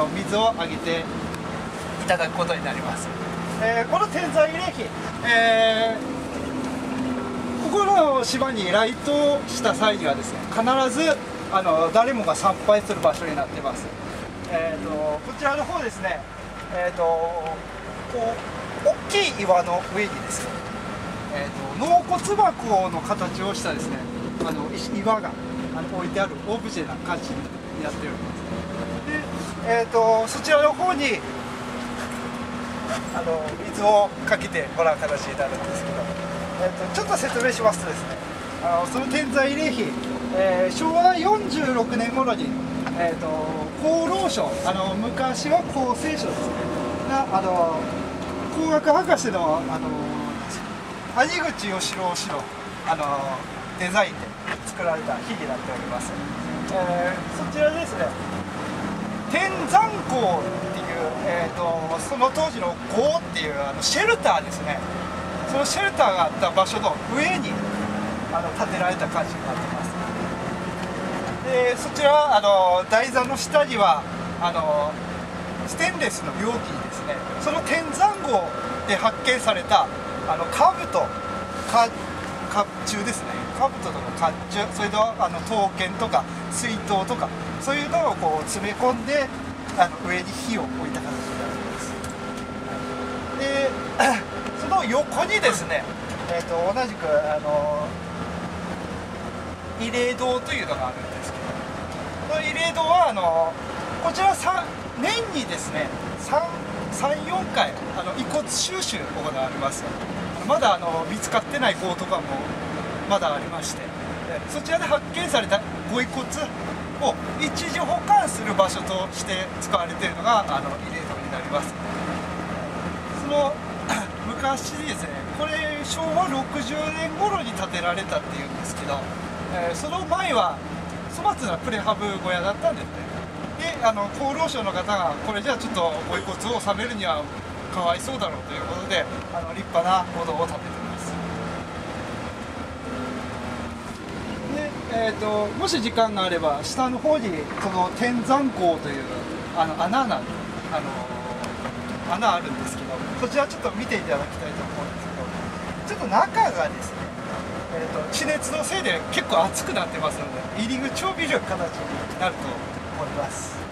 水をあげていただくことになります。この天山慰霊碑、ここの島に来島した際にはですね、必ず誰もが参拝する場所になっています。こちらの方ですね、こう大きい岩の上にですね、納骨箱の形をしたですね、岩が置いてあるオブジェな感じになっております。で、そちらの方に水をかけてもらう形になるんですけど、ちょっと説明しますとですね、その天山慰霊碑、昭和46年頃に、厚労省、昔は厚生省ですねが工学博士の谷口義郎氏のデザインで作られた碑になっております。そちらですね、天山壕っていう、その当時の壕っていうシェルターですね、そのシェルターがあった場所の上に建てられた感じになっています。でそちら台座の下にはステンレスの容器にですね、その天山壕で発見された兜、甲冑ですね、兜とか甲冑、それと刀剣とか水筒とか、そういうのをこう詰め込んで上に火を置いた形になります。でその横にですね、同じく慰霊堂というのがあるんですけど、この慰霊堂はこちら年にですね3、4回遺骨収集行われます。まだ見つかってない壕とかもまだありまして、そちらで発見されたご遺骨を一時保管する場所として使われているのが慰霊堂になります。その昔ですね、これ昭和60年頃に建てられたっていうんですけど、その前は粗末なプレハブ小屋だったんですね。で厚労省の方がこれじゃあちょっとご遺骨を納めるにはかわいそうだろうということで立派なお堂を建てています。で、もし時間があれば下の方にその天山壕という穴あるんですけど、そちらちょっと見ていただきたいと思うんですけど、ちょっと中がですね、地熱のせいで結構熱くなってますので、入り口を見る形になると思います。